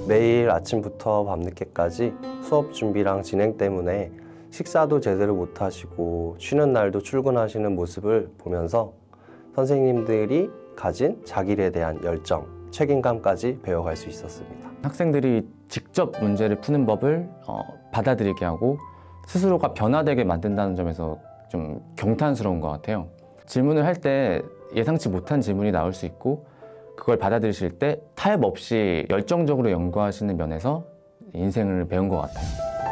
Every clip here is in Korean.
매일 아침부터 밤늦게까지 수업 준비랑 진행 때문에 식사도 제대로 못 하시고 쉬는 날도 출근하시는 모습을 보면서 선생님들이 가진 자기에 대한 열정, 책임감까지 배워갈 수 있었습니다. 학생들이 직접 문제를 푸는 법을 받아들이게 하고 스스로가 변화되게 만든다는 점에서 좀 경탄스러운 것 같아요. 질문을 할 때 예상치 못한 질문이 나올 수 있고 그걸 받아들이실 때 타협 없이 열정적으로 연구하시는 면에서 인생을 배운 것 같아요.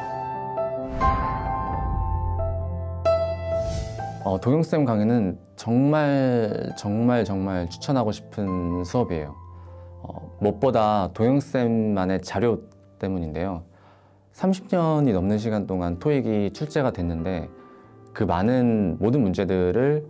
도경쌤 강의는 정말 추천하고 싶은 수업이에요. 무엇보다 도경쌤만의 자료 때문인데요. 30년이 넘는 시간 동안 토익이 출제가 됐는데 그 많은 모든 문제들을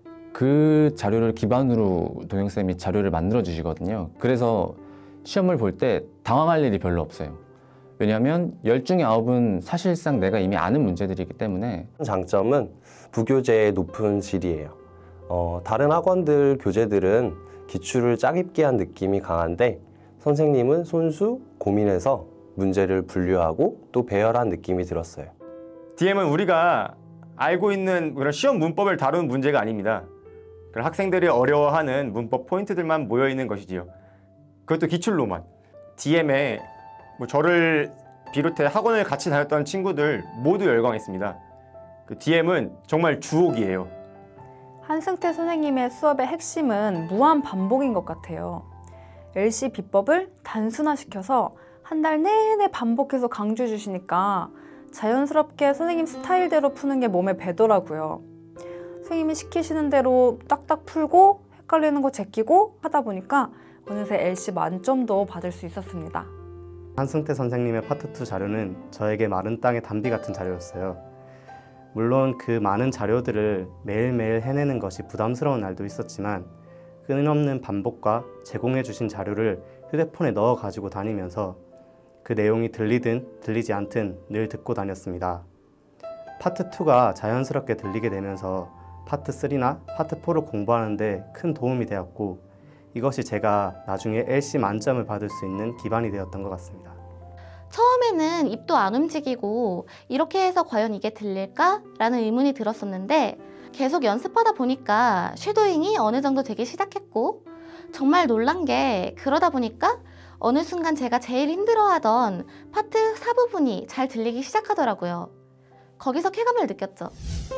그 자료를 기반으로 도경쌤이 자료를 만들어 주시거든요. 그래서 시험을 볼 때 당황할 일이 별로 없어요. 왜냐하면 10 중에 9은 사실상 내가 이미 아는 문제들이기 때문에. 장점은 부교재의 높은 질이에요. 다른 학원들 교재들은 기출을 짜깁기 한 느낌이 강한데 선생님은 손수 고민해서 문제를 분류하고 또 배열한 느낌이 들었어요. DM은 우리가 알고 있는 그런 시험 문법을 다루는 문제가 아닙니다. 그런 학생들이 어려워하는 문법 포인트들만 모여있는 것이지요. 그것도 기출로만. DM에 저를 비롯해 학원을 같이 다녔던 친구들 모두 열광했습니다. 그 DM은 정말 주옥이에요. 한승태 선생님의 수업의 핵심은 무한 반복인 것 같아요. LC 비법을 단순화시켜서 한 달 내내 반복해서 강조해 주시니까 자연스럽게 선생님 스타일대로 푸는 게 몸에 배더라고요. 선생님이 시키시는 대로 딱딱 풀고 헷갈리는 거 제끼고 하다 보니까 어느새 LC 만점도 받을 수 있었습니다. 한승태 선생님의 파트 2 자료는 저에게 마른 땅의 단비 같은 자료였어요. 물론 그 많은 자료들을 매일매일 해내는 것이 부담스러운 날도 있었지만 끊임없는 반복과 제공해 주신 자료를 휴대폰에 넣어 가지고 다니면서 그 내용이 들리든 들리지 않든 늘 듣고 다녔습니다. 파트 2가 자연스럽게 들리게 되면서 파트 3나 파트 4를 공부하는 데 큰 도움이 되었고 이것이 제가 나중에 LC 만점을 받을 수 있는 기반이 되었던 것 같습니다. 처음에는 입도 안 움직이고 이렇게 해서 과연 이게 들릴까? 라는 의문이 들었었는데 계속 연습하다 보니까 쉐도잉이 어느 정도 되기 시작했고 정말 놀란 게 그러다 보니까 어느 순간 제가 제일 힘들어하던 파트 4 부분이 잘 들리기 시작하더라고요. 거기서 쾌감을 느꼈죠.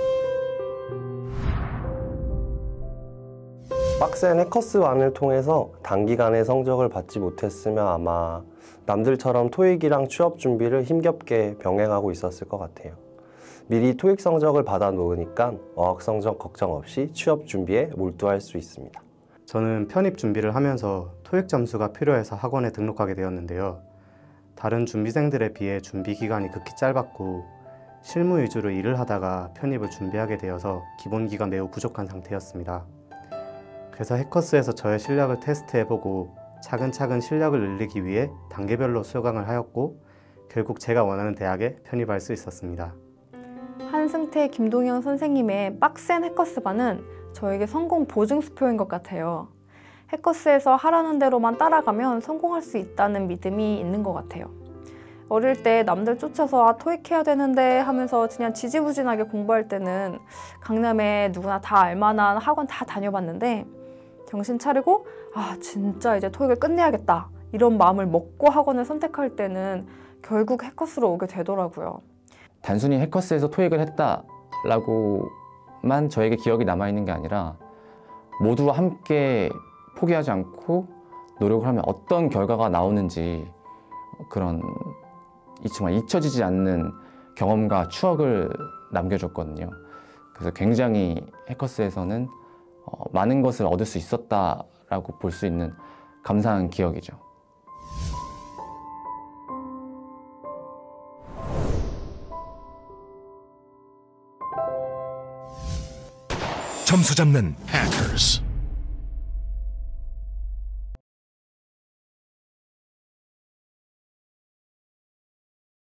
빡센 해커스완을 통해서 단기간에 성적을 받지 못했으면 아마 남들처럼 토익이랑 취업 준비를 힘겹게 병행하고 있었을 것 같아요. 미리 토익 성적을 받아 놓으니까 어학 성적 걱정 없이 취업 준비에 몰두할 수 있습니다. 저는 편입 준비를 하면서 토익 점수가 필요해서 학원에 등록하게 되었는데요. 다른 준비생들에 비해 준비 기간이 극히 짧았고 실무 위주로 일을 하다가 편입을 준비하게 되어서 기본기가 매우 부족한 상태였습니다. 그래서 해커스에서 저의 실력을 테스트해보고 차근차근 실력을 늘리기 위해 단계별로 수강을 하였고 결국 제가 원하는 대학에 편입할 수 있었습니다. 한승태 김동영 선생님의 빡센 해커스반은 저에게 성공 보증수표인 것 같아요. 해커스에서 하라는 대로만 따라가면 성공할 수 있다는 믿음이 있는 것 같아요. 어릴 때 남들 쫓아서 토익 해야 되는데 하면서 그냥 지지부진하게 공부할 때는 강남에 누구나 다 알만한 학원 다 다녀봤는데 정신 차리고 진짜 이제 토익을 끝내야겠다 이런 마음을 먹고 학원을 선택할 때는 결국 해커스로 오게 되더라고요. 단순히 해커스에서 토익을 했다라고만 저에게 기억이 남아있는 게 아니라 모두와 함께 포기하지 않고 노력을 하면 어떤 결과가 나오는지 그런 정말 잊혀지지 않는 경험과 추억을 남겨줬거든요. 그래서 굉장히 해커스에서는 많은 것을 얻을 수 있었다라고 볼 수 있는 감사한 기억이죠. 점수 잡는 해커스.